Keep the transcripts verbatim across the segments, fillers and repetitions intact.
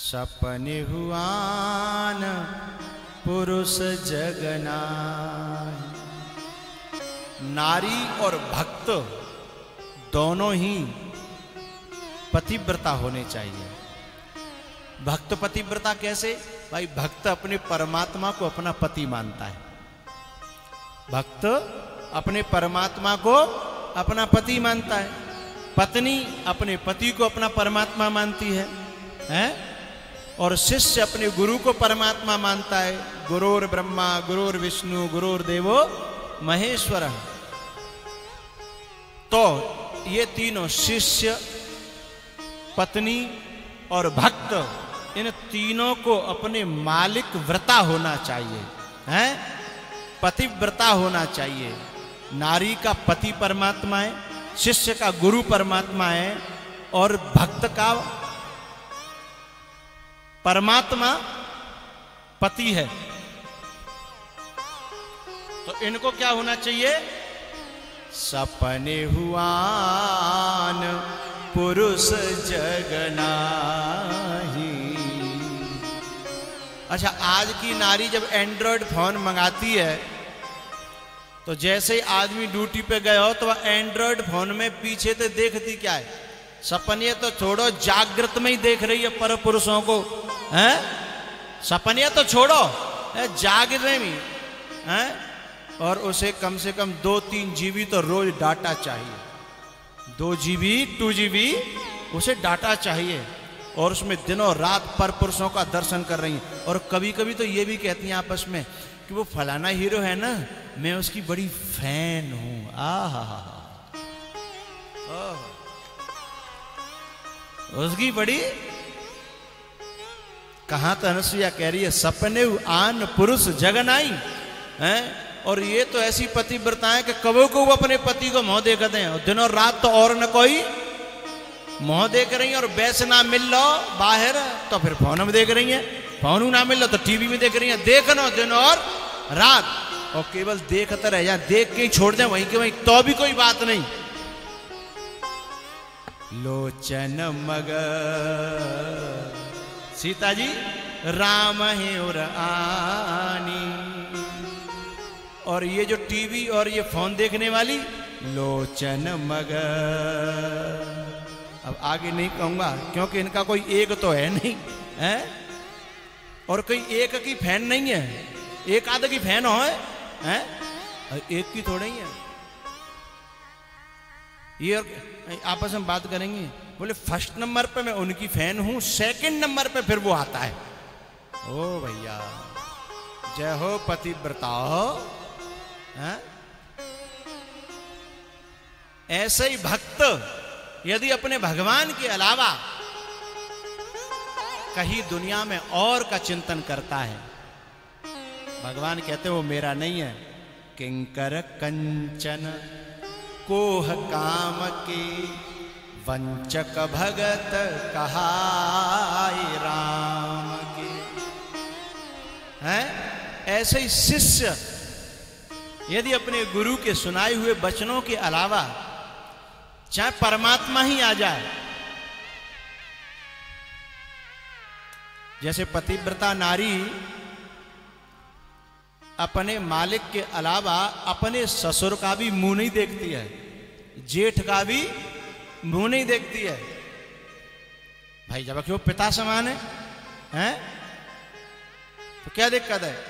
सपने हुआन पुरुष जगनाहि। नारी और भक्त दोनों ही पतिव्रता होने चाहिए। भक्त पतिव्रता कैसे? भाई भक्त अपने परमात्मा को अपना पति मानता है। भक्त अपने परमात्मा को अपना पति मानता है। पत्नी अपने पति को अपना परमात्मा मानती है, हैं? और शिष्य अपने गुरु को परमात्मा मानता है। गुरुर् ब्रह्मा गुरुर् विष्णु गुरुर्देवो महेश्वर। तो ये तीनों शिष्य, पत्नी और भक्त, इन तीनों को अपने मालिक व्रता होना चाहिए, हैं? पतिव्रता होना चाहिए। नारी का पति परमात्मा है, शिष्य का गुरु परमात्मा है, और भक्त का परमात्मा पति है। तो इनको क्या होना चाहिए? सपने हुआन पुरुष जगनाहि। अच्छा, आज की नारी जब एंड्रॉयड फोन मंगाती है तो जैसे ही आदमी ड्यूटी पे गए हो तो वह एंड्रॉयड फोन में पीछे से देखती क्या है? सपने तो छोड़ो, जागृत में ही देख रही है पर पुरुषों को, हैं? सपने तो छोड़ो, जागृत में, हैं? और उसे कम से कम दो तीन जीबी तो रोज डाटा चाहिए। दो जीबी टू जीबी उसे डाटा चाहिए, और उसमें दिनों रात पर पुरुषों का दर्शन कर रही हैं। और कभी कभी तो ये भी कहती हैं आपस में कि वो फलाना हीरो है ना, मैं उसकी बड़ी फैन हूं। आहा, उसकी बड़ी। कहां तो अनुसुईया कह रही है सपने आन पुरुष जगनाई, हैं? और ये तो ऐसी पतिव्रता है कि कबो को वो अपने पति को मुंह देखते हैं, और दिनों रात तो और न कोई मुंह देख रही है। और वैसे ना मिल लो बाहर तो फिर फोन में देख रही है, फोन ना मिल लो तो टीवी में देख रही है। देखना दिन और रात, और केवल देखते रह जाए, देख के ही छोड़ दें वहीं के वहीं, तो भी कोई बात नहीं। लोचन मग सीता जी राम है और आनी। और ये जो टीवी और ये फोन देखने वाली लोचन मग, अब आगे नहीं कहूंगा क्योंकि इनका कोई एक तो है नहीं, है? और कोई एक की फैन नहीं है, एक आध की फैन हो, है? एक की थोड़ी है। ये और आपस में बात करेंगे, बोले फर्स्ट नंबर पे मैं उनकी फैन हूं, सेकंड नंबर पे फिर वो आता है। ओ भैया, जय हो पतिव्रता हो, हैं? ऐसे ही भक्त यदि अपने भगवान के अलावा कहीं दुनिया में और का चिंतन करता है, भगवान कहते हैं वो मेरा नहीं है। किंकर कंचन कोह काम के वंचक भगत कहाई राम के, हैं? ऐसे ही शिष्य यदि अपने गुरु के सुनाए हुए वचनों के अलावा चाहे परमात्मा ही आ जाए, जैसे पतिव्रता नारी अपने मालिक के अलावा अपने ससुर का भी मुंह नहीं देखती है, जेठ का भी मुंह नहीं देखती है। भाई जब वो पिता समान है, हैं? तो क्या दिक्कत है?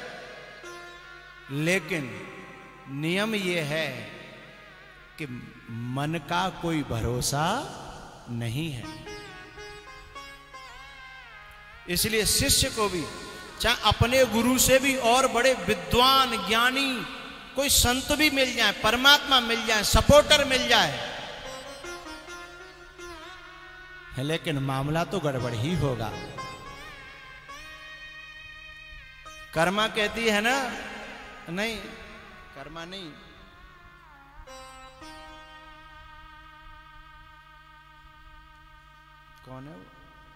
लेकिन नियम यह है कि मन का कोई भरोसा नहीं है। इसलिए शिष्य को भी चाहे अपने गुरु से भी और बड़े विद्वान ज्ञानी कोई संत भी मिल जाए, परमात्मा मिल जाए, सपोर्टर मिल जाए, लेकिन मामला तो गड़बड़ ही होगा। कर्मा कहती है ना, नहीं कर्मा नहीं, कौन है वो?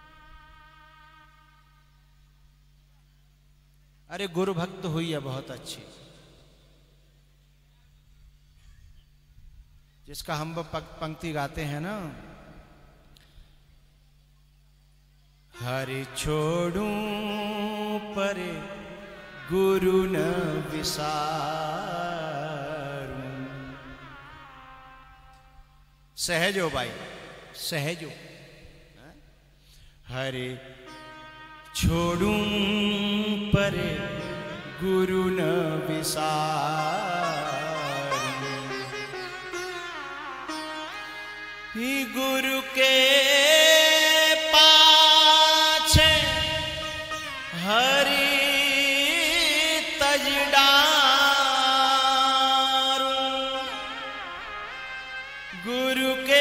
अरे गुरु भक्त हुई है बहुत अच्छी, जिसका हम पंक्ति गाते हैं ना, हरि छोड़ूं परे गुरु न विसारूं। सहजो भाई, सहजो। हरि छोड़ूं परे गुरु न विसारूं। ही गुरु के पाछे हरि तज डारूं। गुरु के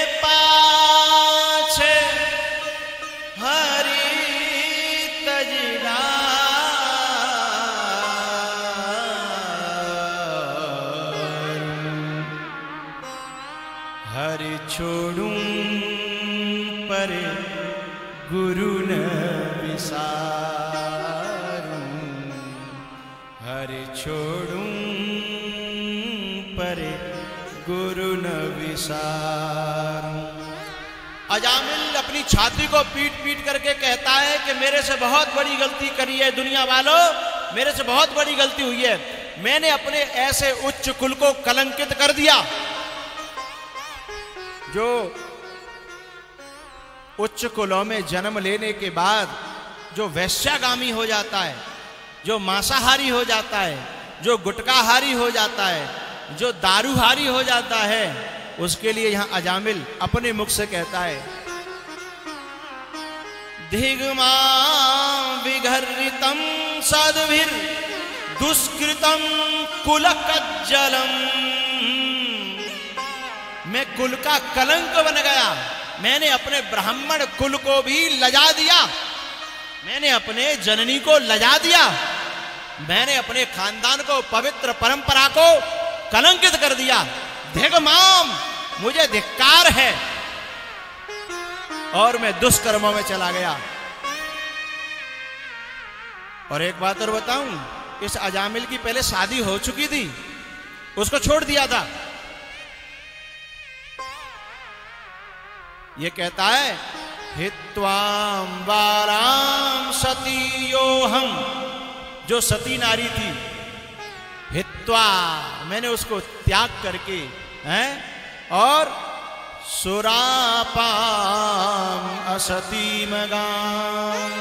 पाछे हरि तज डारूं। हरि छोड़ूं परे गुरु न विसारूं। हरि छोड़ूं परे गुरु न विसारूं। अजामिल अपनी छाती को पीट पीट करके कहता है कि मेरे से बहुत बड़ी गलती करी है दुनिया वालों, मेरे से बहुत बड़ी गलती हुई है। मैंने अपने ऐसे उच्च कुल को कलंकित कर दिया। जो उच्च कुलों में जन्म लेने के बाद जो वैश्यागामी हो जाता है, जो मांसाहारी हो जाता है, जो गुटकाहारी हो जाता है, जो दारूहारी हो जाता है, उसके लिए यहां अजामिल अपने मुख से कहता है, धिग्मा विघर्रितम सद्भिर दुष्कृतम कुलकज्जलम। मैं कुल का कलंक बन गया। मैंने अपने ब्राह्मण कुल को भी लजा दिया। मैंने अपने जननी को लजा दिया। मैंने अपने खानदान को, पवित्र परंपरा को कलंकित कर दिया। धिग्माम, मुझे धिक्कार है। और मैं दुष्कर्मों में चला गया। और एक बात और बताऊं, इस अजामिल की पहले शादी हो चुकी थी, उसको छोड़ दिया था। ये कहता है, हित्वाम बालाम सतीयोहम, जो सती नारी थी, हित्वा, मैंने उसको त्याग करके, हैं, और सुरापाम असती मगाम,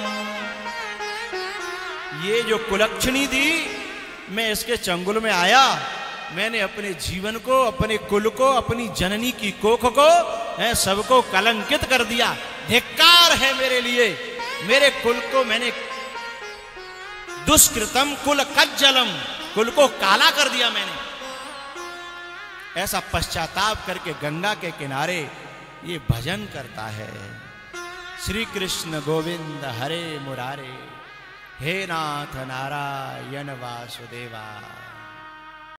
ये जो कुलक्षणी थी, मैं इसके चंगुल में आया। मैंने अपने जीवन को, अपने कुल को, अपनी जननी की कोख को, है, सबको कलंकित कर दिया। धिक्कार है मेरे लिए। मेरे कुल को मैंने दुष्कृतम कुल कज्जलम, कुल को काला कर दिया मैंने। ऐसा पश्चाताप करके गंगा के किनारे ये भजन करता है, श्री कृष्ण गोविंद हरे मुरारे, हे नाथ नारायण वासुदेवा।